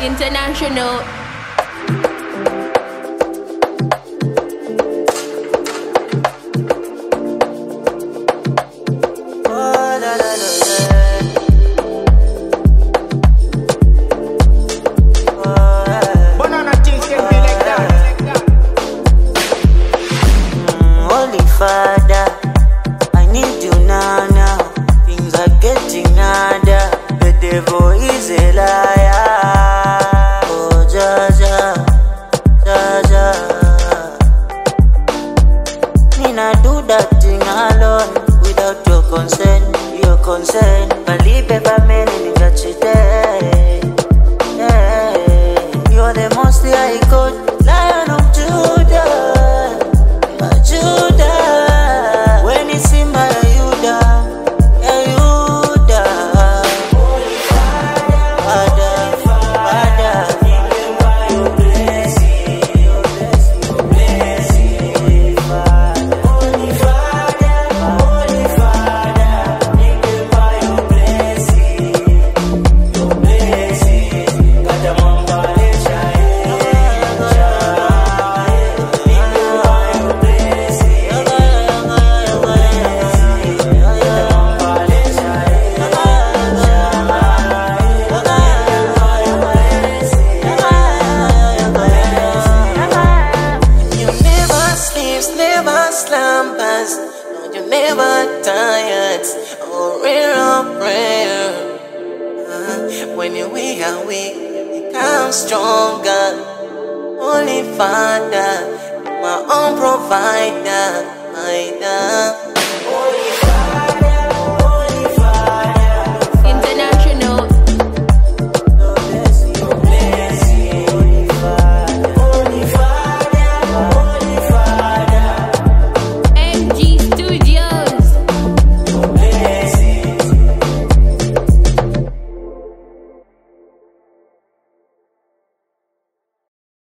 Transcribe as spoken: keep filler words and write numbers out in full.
International. Father, I need you now, now. Things are getting harder. The devil is a liar. Oh, Jaja, Jaja. Me not do that thing alone without your consent, your consent. Believe ever man in that you day. Yeah. You're the most high God, Lion of Judah. Never slumbers, no, you never tired. Oh, real prayer. Uh, when you weak and weak, you become stronger. Holy Father, my own provider, my